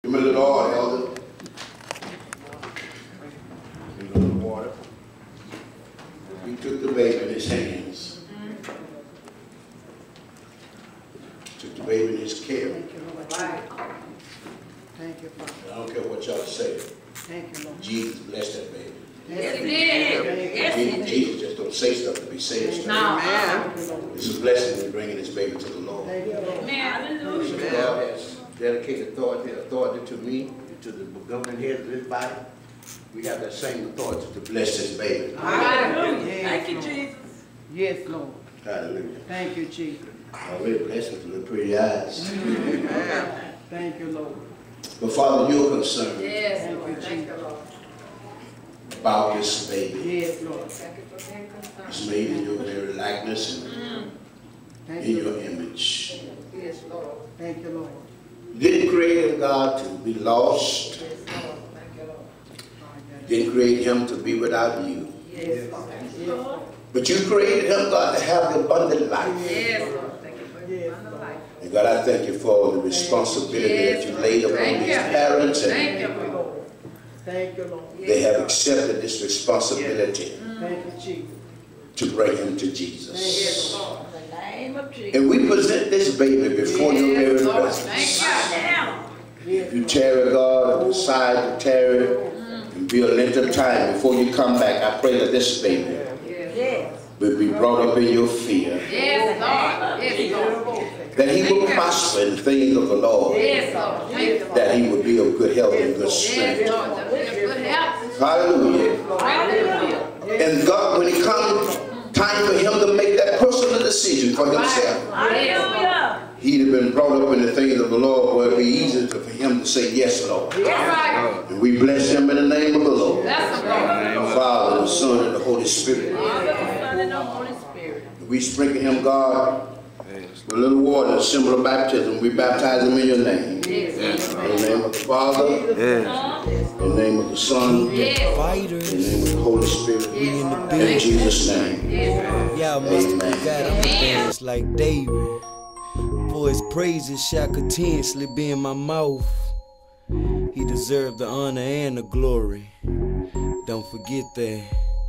Give me a little oil, Elder. Give me a little water. He took the baby in his hands. Took the baby in his care. Thank you, Lord. Thank you, Father. I don't care what y'all say. Thank you, Lord. Jesus blessed that baby. Yes, he did. Yes, he did. Jesus just don't say stuff to be saying stuff. No. It's a blessing in bringing this baby to the Lord. Thank you, Lord. Amen. So Hallelujah. God has dedicated authority to me, to the governing head of this body. We have that same authority to bless this baby. Hallelujah. Thank you, Jesus. Yes, Lord. Hallelujah. Thank you, Jesus. Already blessed with little pretty eyes. Thank you, Lord. But Father, you're concerned Yes, Lord. Thank you, Lord. about this baby. Yes, Lord. Thank you for being concerned. It's made in your very likeness and Thank in you, your Lord. image. Yes, Lord. Thank you, Lord. You didn't create him, God, to be lost. Yes, Lord. Thank you, Lord. You didn't create him to be without you. Yes, Lord. Yes, Lord. But you created him, God, to have the abundant life. Yes, Lord. Thank you for Yes, your life. And God, I thank you for the responsibility that you laid upon Thank these you. parents, and Thank you, Thank you, Lord. Lord. Thank you, Lord. they have accepted this responsibility Thank you, Jesus. to bring him to Yes, Jesus. Lord. In the name of Jesus. And we present this baby before your very Yes, Lord. presence. Thank you. Yes, If you Lord. tarry, God, and decide to tarry and be a length of time before you come back, I pray that this baby Yes. will be brought up in your fear, Yes, Lord. Yes, Lord. that he will prosper in the things of the Lord, Yes, Lord. Thank you, Lord. that he will be of good health and good strength. Yes, Lord. That we have good health. Hallelujah. Hallelujah. And God, when it comes time for him to make that personal decision for himself, Hallelujah. he'd have been brought up in the things of the Lord where it'd be easy for him to say, yes, Lord. That's right. And we bless him in the name of the Lord. That's the Lord. The Father, the Son, and the Holy Spirit. Father, the Son, and the Holy Spirit. We sprinkle him, God, with a little water, a symbol of baptism. We baptize him in your name. Yes. In the name of the Father, in the name of the Son, in Yes. the name of the Holy Spirit. Yes. In Jesus' name. Yes. Y'all must have forgot I'm a dance like David. For his praises shall continuously be in my mouth. He deserved the honor and the glory. Don't forget that.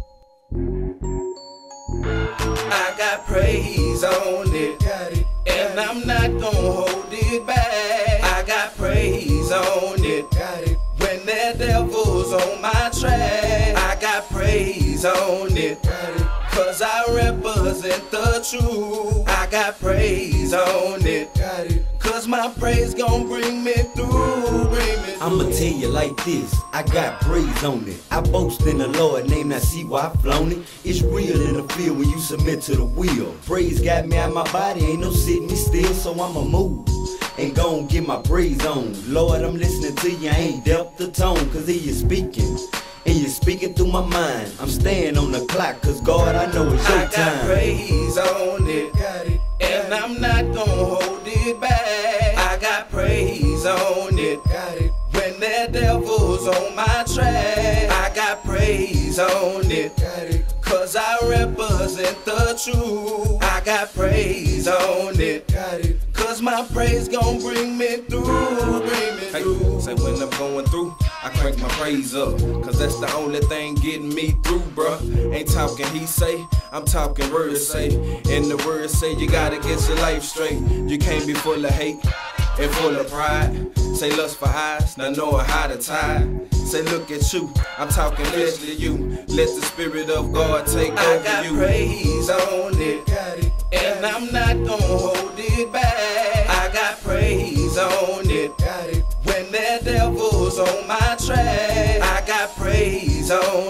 I got praise on it, and I'm not gonna hold it back. I got praise on it, when the devil's on my track. I got praise on it, cause I represent the truth. I got praise on it, cause my praise gon' bring me through, I'ma tell you like this, I got praise on it. I boast in the Lord name, now see why I flown it. It's real in the field when you submit to the wheel. Praise got me out my body, ain't no sitting me still, so I'ma move and go and get my praise on. Lord, I'm listening to you, I ain't deaf the tone, cause he is speaking. And you're speaking through my mind. I'm staying on the clock, cause God, I know it's your I got time. praise on it, and I'm not gonna hold it back. I got praise on it, when the devil's on my track. I got praise on it, cause I represent the truth. I got praise on it, cause my praise gon' bring me through, Hey, say when I'm going through, I crank my praise up, cause that's the only thing getting me through, bruh. Ain't talking he say, I'm talking words say. And the words say you gotta get your life straight. You can't be full of hate and full of pride. Say lust for eyes, not knowing how to tie. Say look at you, I'm talking fleshly you. Let the Spirit of God take I over got you. praise on it, and I'm not gonna hold it back. I got praise on it, when the devil's on my track. I got praise on